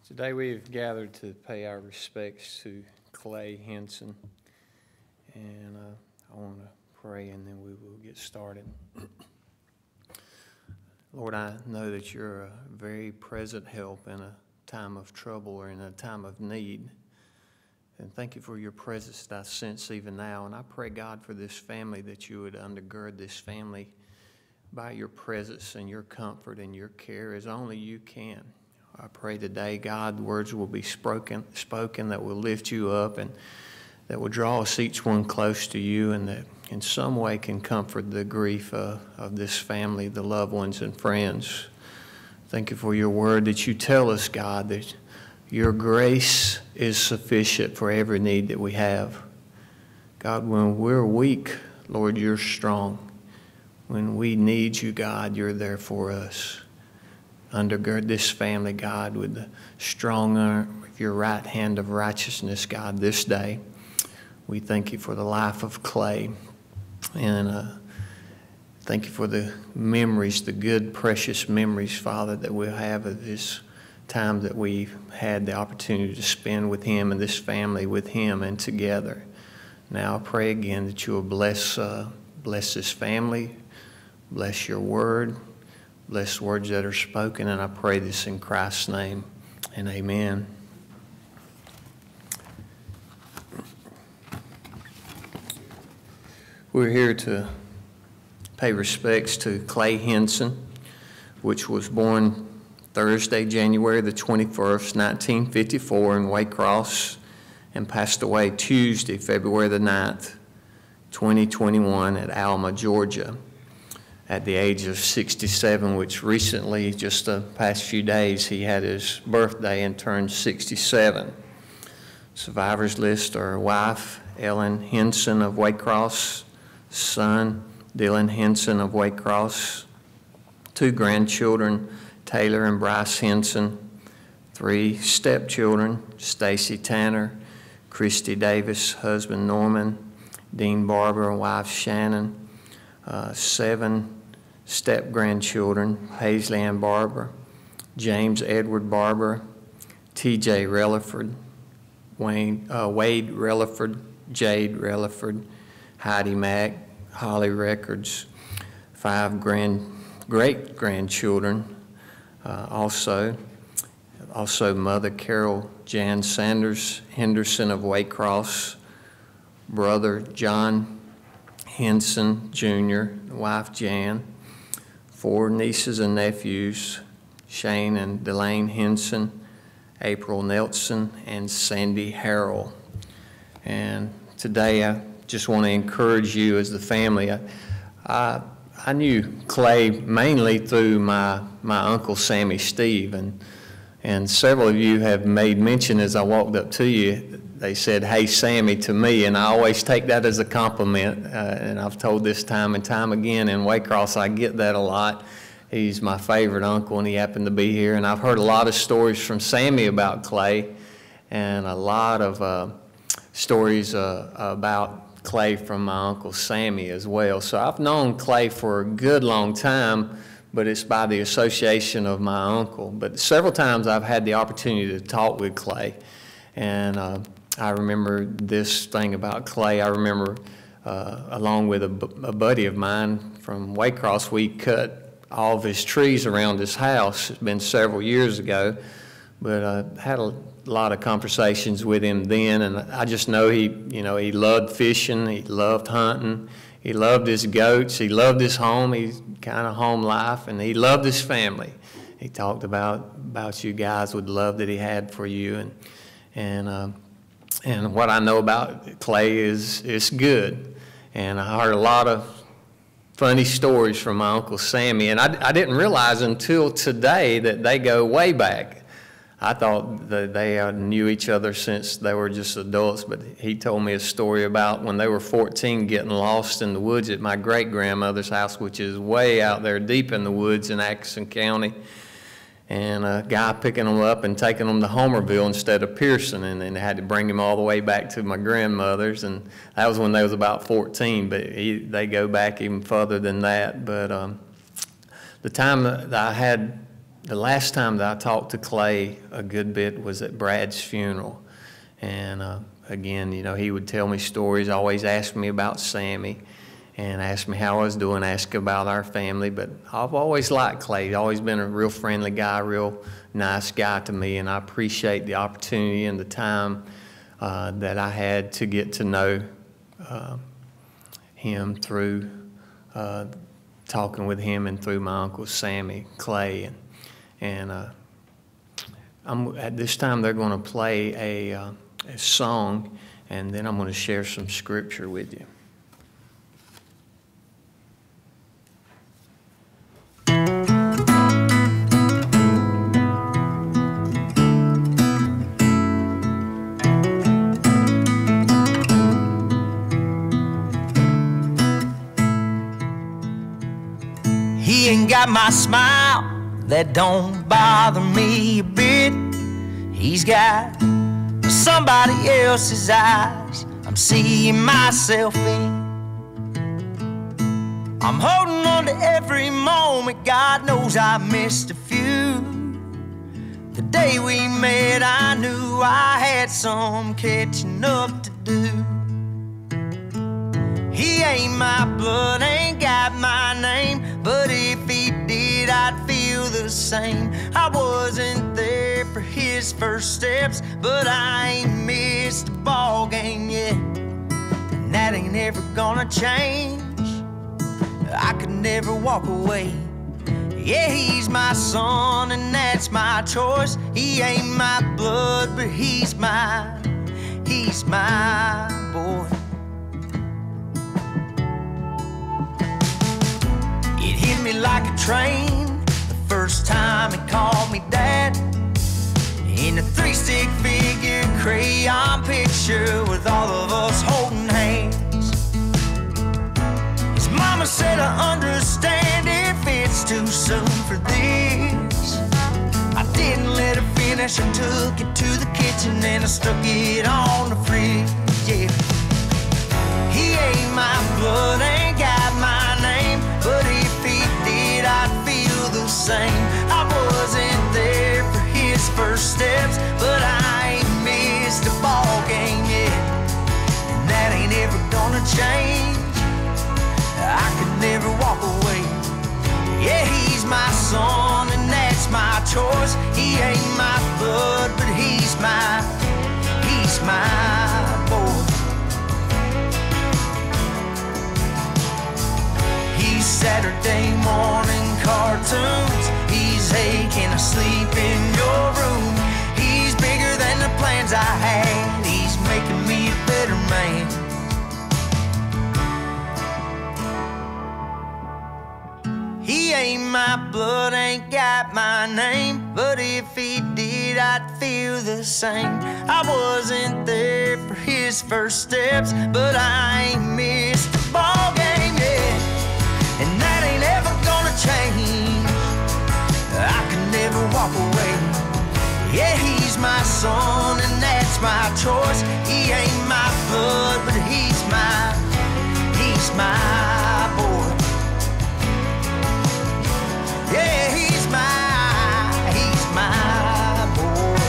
Today we've gathered to pay our respects to Clay Hinson, and I want to pray and then we will get started. Lord, I know that you're a very present help in a time of trouble or in a time of need, and thank you for your presence that I sense even now. And I pray, God, for this family, that you would undergird this family by your presence and your comfort and your care as only you can. I pray today, God, words will be spoken that will lift you up and that will draw us each one close to you, and that in some way can comfort the grief of this family, the loved ones and friends. Thank you for your word that you tell us, God, that your grace is sufficient for every need that we have. God, when we're weak, Lord, you're strong. When we need you, God, you're there for us. Undergird this family, God, with the strong arm of your right hand of righteousness, God, this day. We thank you for the life of Clay, and thank you for the memories, the good, precious memories, Father, that we'll have of this time that we've had the opportunity to spend with him and this family with him and together. Now I pray again that you will bless this family, bless your word, bless words that are spoken, and I pray this in Christ's name, and amen. We're here to pay respects to Clay Hinson, which was born Thursday, January the 21st, 1954 in Waycross, and passed away Tuesday, February the 9th, 2021 at Alma, Georgia, at the age of 67, which recently, just the past few days, he had his birthday and turned 67. Survivors list are wife, Ellen Hinson of Waycross, son, Dylan Hinson of Waycross, 2 grandchildren, Taylor and Bryce Hinson, 3 stepchildren, Stacy Tanner, Christy Davis, husband Norman, Dean Barber, wife Shannon, 7 step-grandchildren, Paisley Ann Barber, James Edward Barber, T.J. Relaford, Wade Relaford, Jade Relaford, Heidi Mack, Holly Records, 5 great-grandchildren, also Mother Carol Jan Sanders Henderson of Waycross, brother John Hinson Jr., wife Jan, 4 nieces and nephews, Shane and Delane Hinson, April Nelson, and Sandy Harrell. And today I just want to encourage you as the family. I knew Clay mainly through my Uncle Sammy Steve, and several of you have made mention as I walked up to you. They said, "Hey, Sammy," to me, and I always take that as a compliment, and I've told this time and time again in Waycross, I get that a lot. He's my favorite uncle, and he happened to be here, and I've heard a lot of stories from Sammy about Clay, and a lot of stories about Clay from my Uncle Sammy as well. So I've known Clay for a good long time, but it's by the association of my uncle. But several times I've had the opportunity to talk with Clay, and I remember this thing about Clay. I remember, along with a buddy of mine from Waycross, we cut all of his trees around his house. It's been several years ago, but I had a lot of conversations with him then, and I just know he loved fishing, he loved hunting, he loved his goats, he loved his home, he's kind of home life, and he loved his family. He talked about you guys with the love that he had for you, and what I know about Clay is good. And I heard a lot of funny stories from my Uncle Sammy, and I didn't realize until today that they go way back. I thought that they knew each other since they were just adults, but he told me a story about when they were 14 getting lost in the woods at my great-grandmother's house, which is way out there deep in the woods in Atkinson County, and a guy picking them up and taking them to Homerville instead of Pearson, and then they had to bring him all the way back to my grandmother's, and that was when they was about 14, but they go back even further than that. But the time that I had the last time that I talked to Clay a good bit was at Brad's funeral. And again, you know, he would tell me stories, always ask me about Sammy and ask me how I was doing, ask about our family. But I've always liked Clay. He's always been a real friendly guy, real nice guy to me, and I appreciate the opportunity and the time that I had to get to know him through talking with him and through my Uncle Sammy, Clay. And at this time they're going to play a song, and then I'm going to share some scripture with you. He ain't got my smile, that don't bother me a bit. He's got somebody else's eyes I'm seeing myself in. I'm holding on to every moment, God knows I missed a few. The day we met I knew I had some catching up to do. He ain't my blood, ain't got my name, but if he did, I'd feel the same. I wasn't there for his first steps, but I ain't missed a ball game yet, and that ain't ever gonna change. I could never walk away. Yeah, he's my son, and that's my choice. He ain't my blood, but he's my boy. It hit me like a train the first time he called me dad, in a 3-stick figure crayon picture with all of us holding hands. His mama said, I understand if it's too soon for this. I didn't let her finish, I took it to the kitchen and I stuck it on the fridge, yeah. He ain't my blood, ain't got my name, but if he did, I'd feel the same. I wasn't there for his first steps, but I ain't missed a ball game yet, and that ain't ever gonna change. I could never walk away. Yeah, he's my son, and that's my choice. He ain't my blood, but he's my boy. He's Saturday morning cartoons. He's, hey, can I sleep in your room? He's bigger than the plans I had. He's making me a better man. He ain't my blood, ain't got my name, but if he did, I'd feel the same. I wasn't there for his first steps, but I ain't missed a ball game yet, and that ain't ever gonna change. I can never walk away. Yeah, he's my son, and that's my choice. He ain't my blood, but he's my boy. Yeah, he's my boy.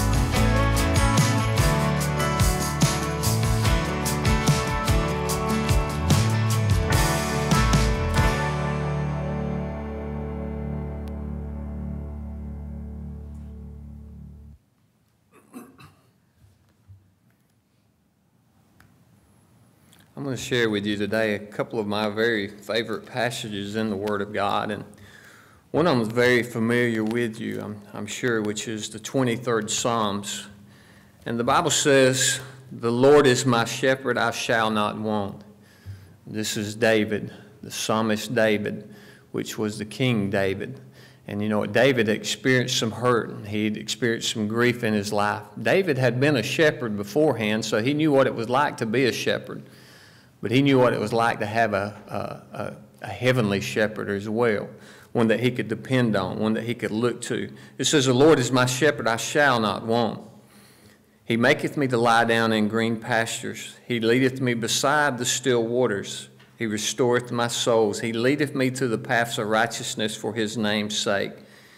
I'm going to share with you today a couple of my very favorite passages in the Word of God, and one of them is very familiar with you, I'm sure, which is the 23rd Psalms. And the Bible says, "The Lord is my shepherd, I shall not want." This is David, the psalmist David, which was the King David. And you know what? David experienced some hurt, and he'd experienced some grief in his life. David had been a shepherd beforehand, so he knew what it was like to be a shepherd. But he knew what it was like to have a heavenly shepherd as well, one that he could depend on, one that he could look to. It says, "The Lord is my shepherd, I shall not want. He maketh me to lie down in green pastures. He leadeth me beside the still waters. He restoreth my souls. He leadeth me to the paths of righteousness for his name's sake.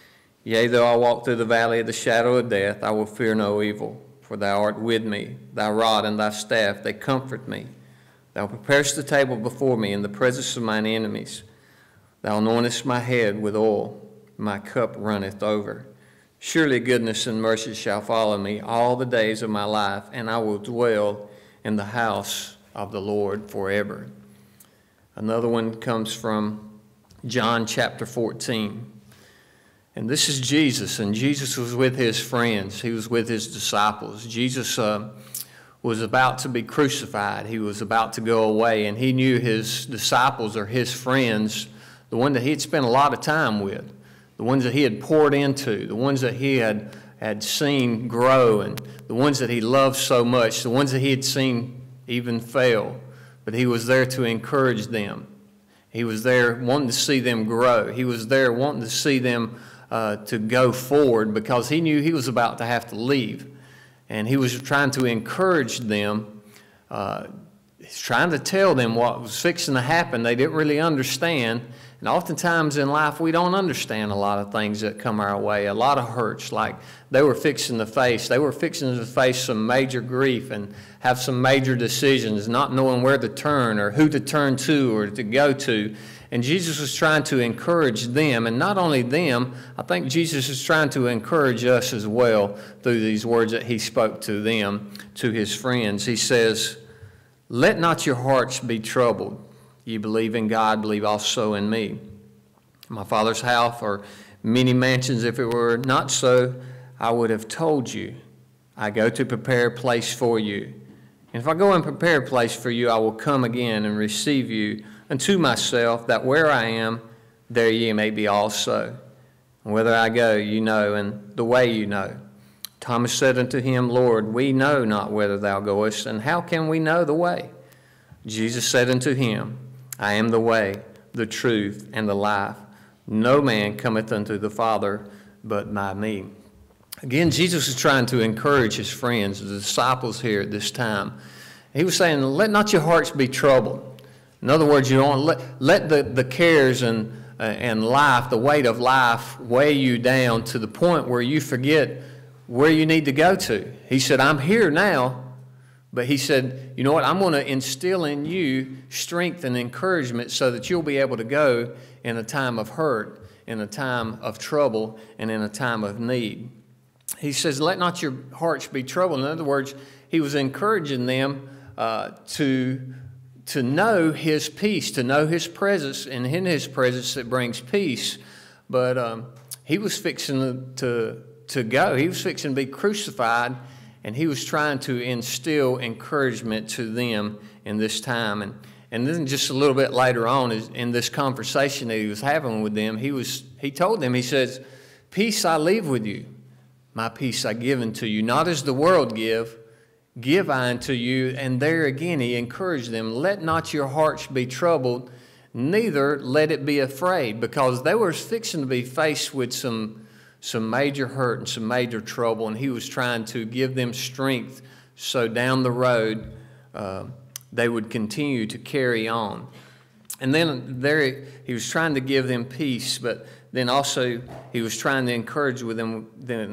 Yea, though I walk through the valley of the shadow of death, I will fear no evil, for thou art with me. Thy rod and thy staff, they comfort me. Thou preparest the table before me in the presence of mine enemies. Thou anointest my head with oil, my cup runneth over. Surely goodness and mercy shall follow me all the days of my life, and I will dwell in the house of the Lord forever. Another one comes from John chapter 14. And this is Jesus, and Jesus was with his friends. He was with his disciples. Jesus was about to be crucified. He was about to go away, and he knew his disciples or his friends, the one that he had spent a lot of time with, the ones that he had poured into, the ones that he had seen grow, and the ones that he loved so much, the ones that he had seen even fail. But he was there to encourage them. He was there wanting to see them grow. He was there wanting to see them to go forward, because he knew he was about to have to leave. And he was trying to encourage them. He's trying to tell them what was fixing to happen. They didn't really understand. And oftentimes in life, we don't understand a lot of things that come our way, a lot of hurts, like they were fixing to face. They were fixing to face some major grief and have some major decisions, not knowing where to turn or who to turn to or to go to. And Jesus was trying to encourage them, and not only them, I think Jesus is trying to encourage us as well through these words that he spoke to them, to his friends. He says, "Let not your hearts be troubled. Ye believe in God, believe also in me. My Father's house are many mansions. If it were not so, I would have told you. I go to prepare a place for you. And if I go and prepare a place for you, I will come again and receive you unto myself, that where I am, there ye may be also. And whither I go, you know, and the way you know." Thomas said unto him, "Lord, we know not whither thou goest, and how can we know the way?" Jesus said unto him, "I am the way, the truth, and the life. No man cometh unto the Father but by me." Again, Jesus is trying to encourage his friends, the disciples here at this time. He was saying, let not your hearts be troubled. In other words, you don't let the cares and life, the weight of life, weigh you down to the point where you forget where you need to go to. He said, "I'm here now." But he said, you know what, I'm going to instill in you strength and encouragement so that you'll be able to go in a time of hurt, in a time of trouble, and in a time of need. He says, let not your hearts be troubled. In other words, he was encouraging them to know his peace, to know his presence, and in his presence that brings peace. But he was fixing to go. He was fixing to be crucified, and he was trying to instill encouragement to them in this time. And then just a little bit later on in this conversation that he was having with them, he told them, he says, "Peace I leave with you. My peace I give unto you. Not as the world give I unto you." And there again he encouraged them, let not your hearts be troubled, neither let it be afraid, because they were fixing to be faced with some major hurt and some major trouble, and he was trying to give them strength so down the road they would continue to carry on. And then there he was trying to give them peace, but then also he was trying to encourage with them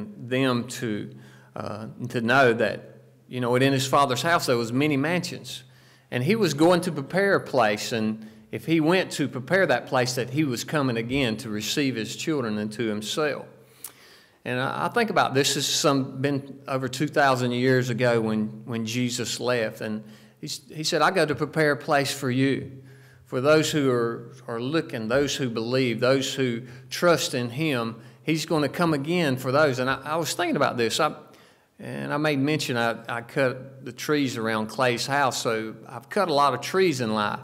to know that, you know, in his Father's house there was many mansions, and he was going to prepare a place, and if he went to prepare that place, that he was coming again to receive his children into himself. And I think about this. This has been over 2,000 years ago when Jesus left. And he said, "I go to prepare a place for you, for those who are looking, those who believe, those who trust in him. He's going to come again for those." And I was thinking about this. And I made mention I cut the trees around Clay's house. So I've cut a lot of trees in life.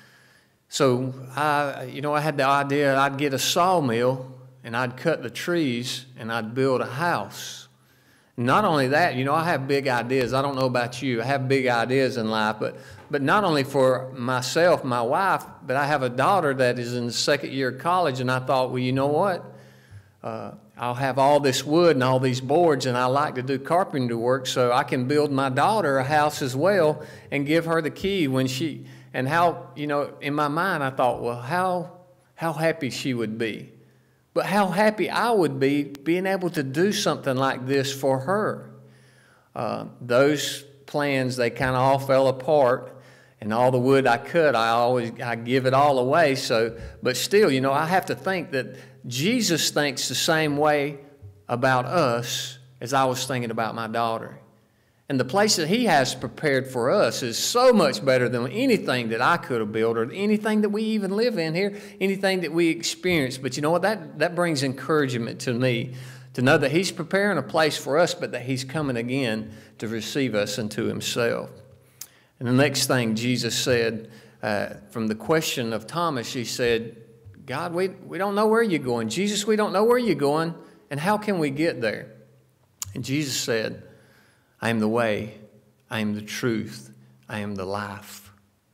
So I had the idea I'd get a sawmill, and I'd cut the trees, and I'd build a house. Not only that, I have big ideas. I don't know about you. I have big ideas in life, but not only for myself, my wife, but I have a daughter that is in the second year of college, and I thought, well, you know what? I'll have all this wood and all these boards, and I like to do carpenter work, so I can build my daughter a house as well and give her the key when in my mind, I thought, well, how happy she would be. but how happy I would be being able to do something like this for her. Those plans, they kind of all fell apart. And all the wood I cut, I give it all away. So, but still, you know, I have to think that Jesus thinks the same way about us as I was thinking about my daughter. And the place that he has prepared for us is so much better than anything that I could have built or anything that we even live in here, anything that we experience. But you know what? That brings encouragement to me to know that he's preparing a place for us, but that he's coming again to receive us into himself. And the next thing Jesus said, from the question of Thomas, he said, God, we don't know where you're going. Jesus, we don't know where you're going, and how can we get there? And Jesus said, I am the way, I am the truth, I am the life.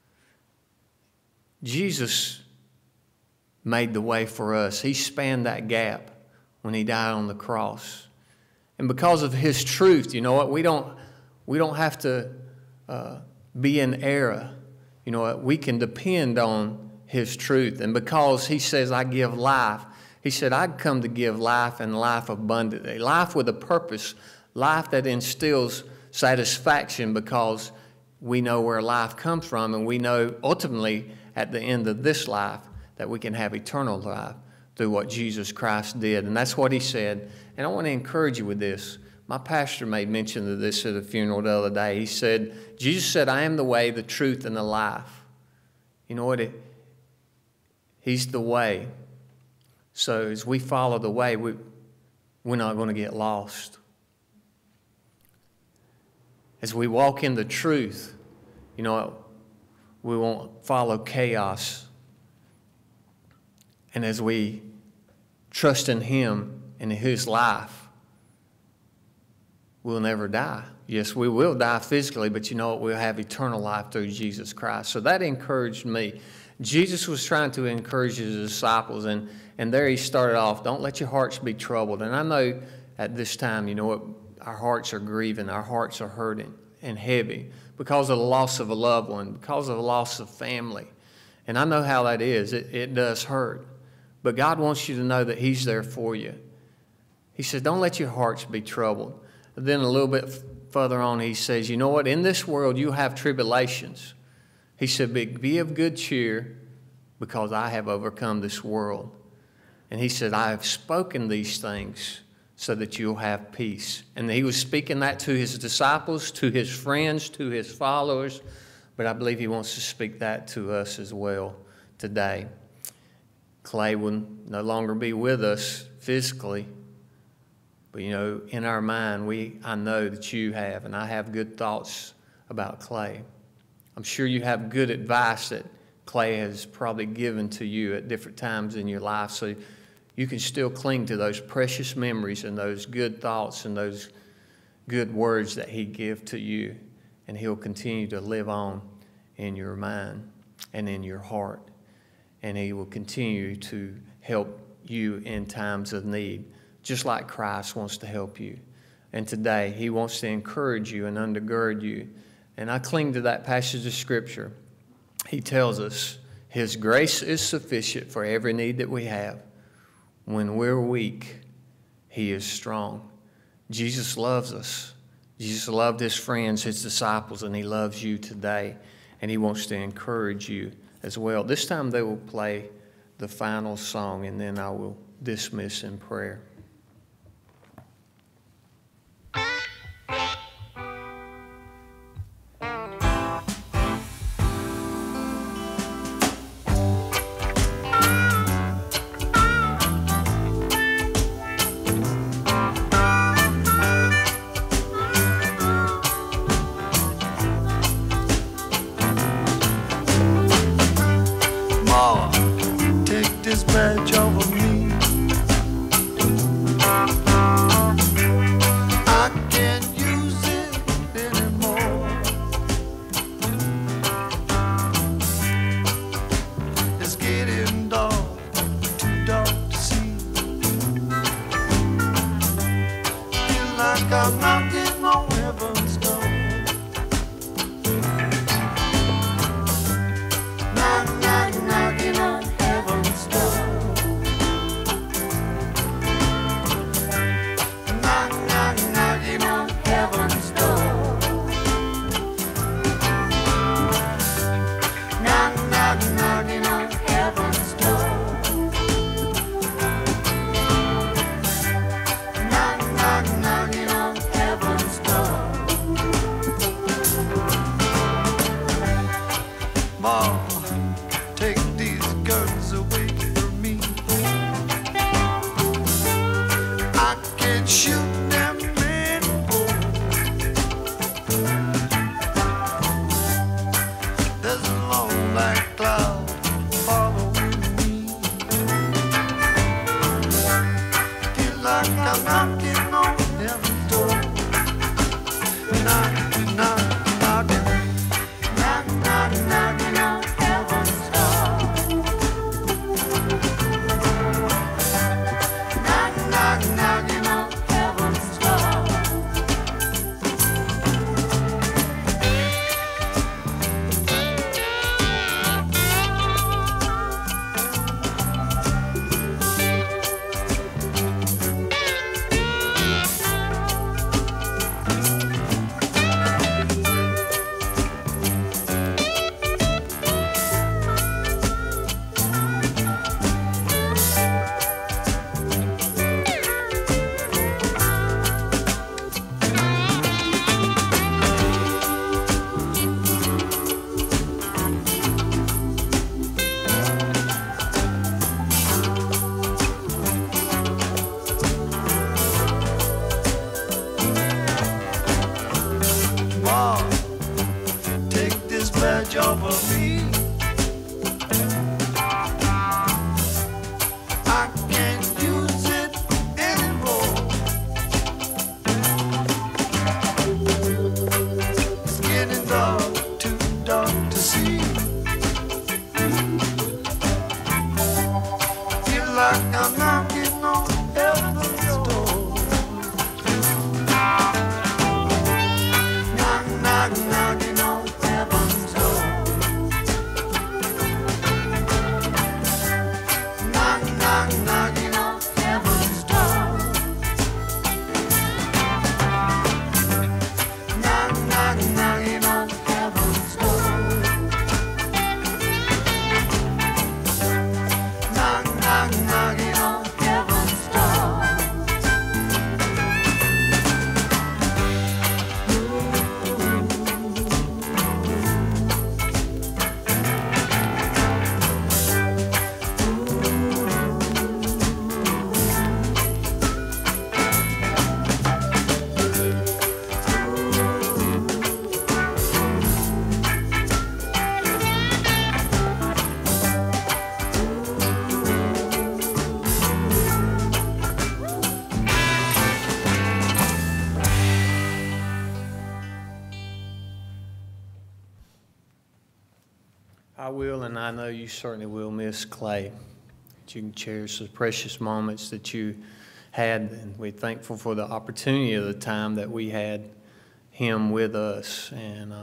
Jesus made the way for us. He spanned that gap when he died on the cross. And because of his truth, you know what, we don't have to be in error. You know what, we can depend on his truth. And because he says, I give life, he said, I'd come to give life and life abundantly. Life with a purpose, life that instills satisfaction because we know where life comes from, and we know ultimately at the end of this life that we can have eternal life through what Jesus Christ did. And that's what he said. And I want to encourage you with this. My pastor made mention of this at a funeral the other day. He said, Jesus said, I am the way, the truth, and the life. You know what? He's the way. So as we follow the way, we're not going to get lost. As we walk in the truth, you know, we won't follow chaos. And as we trust in him and in his life, we'll never die. Yes, we will die physically, but you know what? We'll have eternal life through Jesus Christ. So that encouraged me. Jesus was trying to encourage his disciples, and there he started off, don't let your hearts be troubled. And I know at this time, you know what, our hearts are grieving, our hearts are hurting and heavy because of the loss of a loved one, because of the loss of family. And I know how that is. It does hurt. But God wants you to know that he's there for you. He says, don't let your hearts be troubled. And then a little bit further on, he says, you know what? In this world, you have tribulations. He said, be of good cheer because I have overcome this world. And he said, I have spoken these things so that you'll have peace. And he was speaking that to his disciples, to his friends, to his followers. But I believe he wants to speak that to us as well today. Clay will no longer be with us physically. But, you know, in our mind, I know that you have, and I have good thoughts about Clay. I'm sure you have good advice that Clay has probably given to you at different times in your life, so you can still cling to those precious memories and those good thoughts and those good words that he gave to you, and he'll continue to live on in your mind and in your heart, and he will continue to help you in times of need, just like Christ wants to help you. And today, he wants to encourage you and undergird you. And I cling to that passage of Scripture. He tells us his grace is sufficient for every need that we have. When we're weak, he is strong. Jesus loves us. Jesus loved his friends, his disciples, and he loves you today. And he wants to encourage you as well. This time they will play the final song, and then I will dismiss in prayer. Take this badge off of me. cloud following me. Feel like I'm knocking on heaven's door. Knock, knock, knocking. Knock, knock, knocking on heaven's door. Knock, knock, knocking on heaven's door. Mom, take this badge off of me. I can't use it anymore. It's getting dark, too dark to see. Feel like I'm knocking on heaven's door. Knock, knock, knocking on heaven's door. Knock, knock, knocking on heaven's door. Knock, knock, knocking on heaven's door. Knock, knock, knocking on heaven's door. I will, and I know you certainly will miss Clay. That you can cherish the precious moments that you had, and we're thankful for the opportunity of the time that we had him with us. And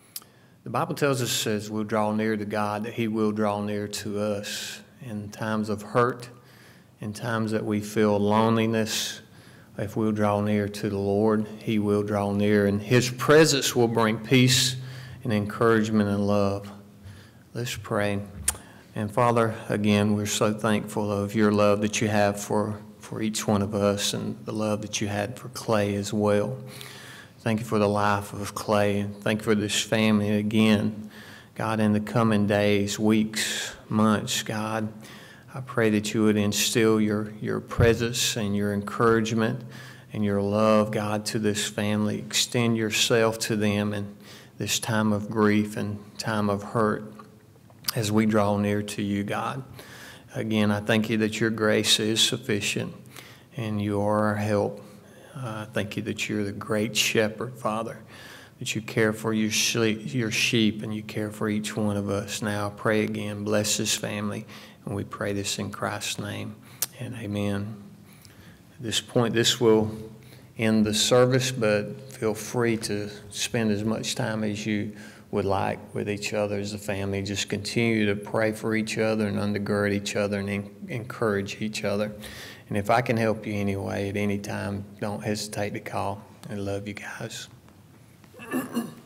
the Bible tells us as we'll draw near to God that he will draw near to us in times of hurt, in times that we feel loneliness. If we'll draw near to the Lord, he will draw near, and his presence will bring peace and encouragement and love. Let's pray. And Father, again, we're so thankful of your love that you have for each one of us, and the love that you had for Clay as well. Thank you for the life of Clay, and thank you for this family again. God, in the coming days, weeks, months, God, I pray that you would instill your presence and your encouragement and your love, God, to this family. Extend yourself to them in this time of grief and time of hurt as we draw near to you, God. Again, I thank you that your grace is sufficient and you are our help. Thank you that you're the great shepherd, Father, that you care for your sheep and you care for each one of us. Now I pray again, bless this family, and we pray this in Christ's name, and amen. At this point, this will end the service, but feel free to spend as much time as you would like with each other as a family. Just continue to pray for each other and undergird each other and encourage each other. And if I can help you anyway at any time, don't hesitate to call. I love you guys.